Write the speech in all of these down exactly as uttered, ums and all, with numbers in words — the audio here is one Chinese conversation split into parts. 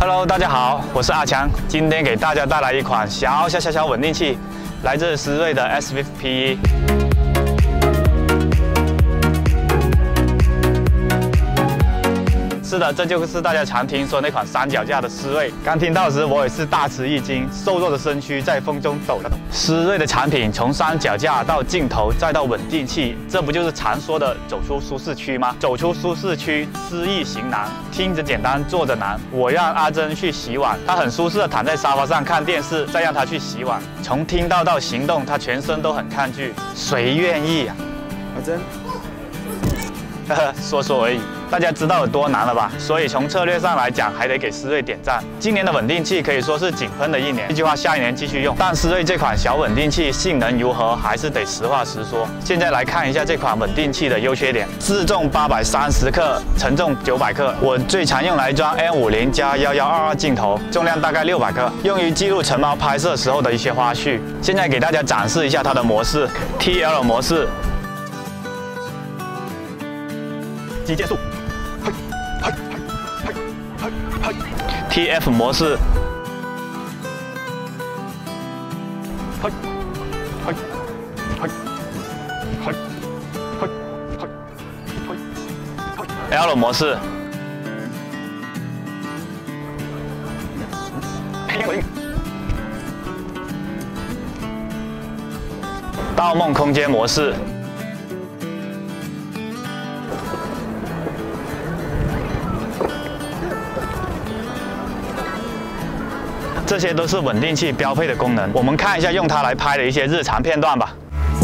Hello， 大家好，我是阿强，今天给大家带来一款小小小小稳定器，来自思锐的 S V P 一。 是的，这就是大家常听说那款三脚架的思锐。刚听到时，我也是大吃一惊，瘦弱的身躯在风中抖了抖。思锐的产品从三脚架到镜头，再到稳定器，这不就是常说的走出舒适区吗？走出舒适区，知易行难，听着简单，做着难。我让阿珍去洗碗，她很舒适的躺在沙发上看电视，再让她去洗碗。从听到到行动，她全身都很抗拒，谁愿意啊？ 阿珍， 呵呵，说说而已。 大家知道有多难了吧？所以从策略上来讲，还得给思锐点赞。今年的稳定器可以说是井喷的一年，这句话下一年继续用。但思锐这款小稳定器性能如何，还是得实话实说。现在来看一下这款稳定器的优缺点：自重八百三十克，承重九百克。我最常用来装 M 五零 加一一二二镜头，重量大概六百克，用于记录成猫拍摄时候的一些花絮。现在给大家展示一下它的模式 ：T L 模式，击键速。 T F 模式 ，L 模式，盗梦空间模式。 这些都是稳定器标配的功能，我们看一下用它来拍的一些日常片段吧。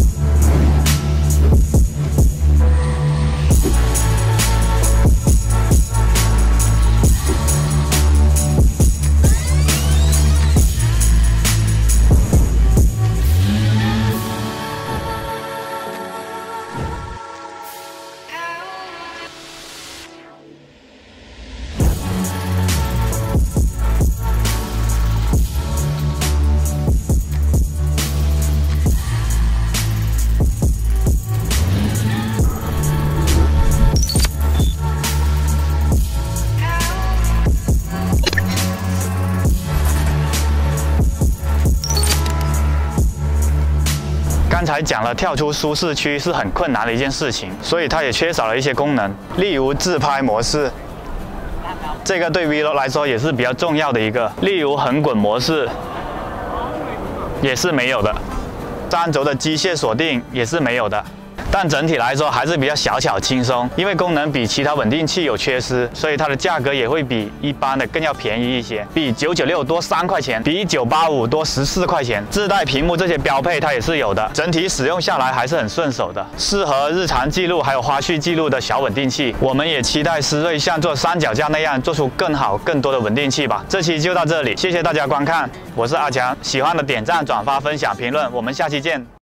刚才讲了，跳出舒适区是很困难的一件事情，所以它也缺少了一些功能，例如自拍模式，这个对 Vlog 来说也是比较重要的一个，例如横滚模式，也是没有的，单轴的机械锁定也是没有的。 但整体来说还是比较小巧轻松，因为功能比其他稳定器有缺失，所以它的价格也会比一般的更要便宜一些，比九九六多三块钱，比九八五多十四块钱。自带屏幕这些标配它也是有的，整体使用下来还是很顺手的，适合日常记录还有花絮记录的小稳定器。我们也期待思锐像做三脚架那样做出更好更多的稳定器吧。这期就到这里，谢谢大家观看，我是阿强，喜欢的点赞、转发、分享、评论，我们下期见。